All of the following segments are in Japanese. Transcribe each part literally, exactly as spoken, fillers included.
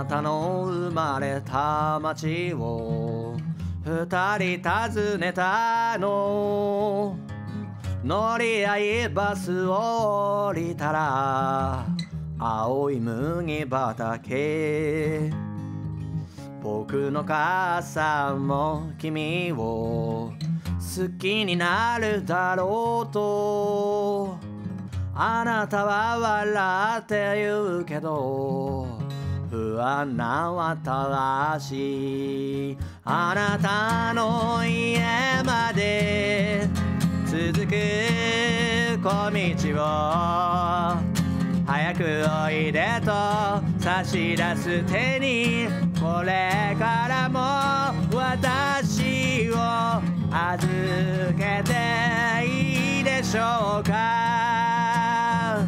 たの生まれた町を二人訪ねたの。乗り合いバスを降りたら青い麦畑。僕の母さんも君を好きになるだろうと。あなたは笑って言うけど不安な私。あなたの家まで続く小道を早くおいでと差し出す手に、これからも私を預けていいでしょうか。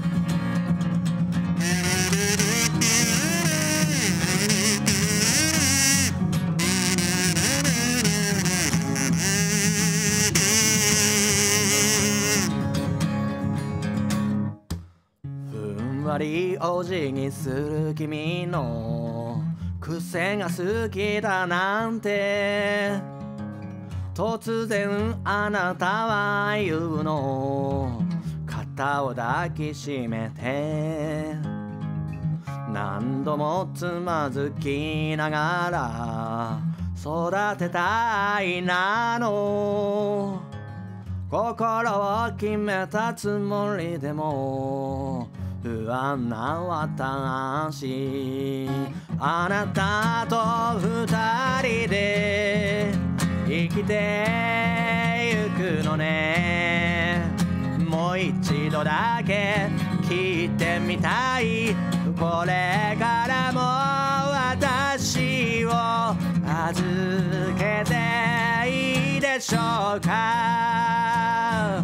ふんわりお辞儀する君の癖が好きだなんて突然あなたは言うの。肩を抱きしめて何度もつまずきながら育てた愛なの。心を決めたつもりでも不安な私。あなたと二人で生きてゆくのね。もう一度だけ聞いてみたい。これからも私を預けていいでしょうか。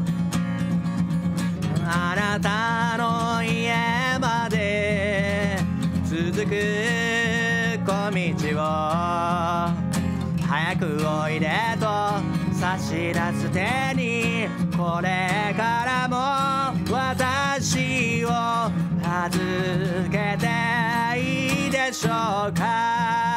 あなたの家まで続く小道を早くおいでと差し出す手に、これからも私を預けていいでしょうか。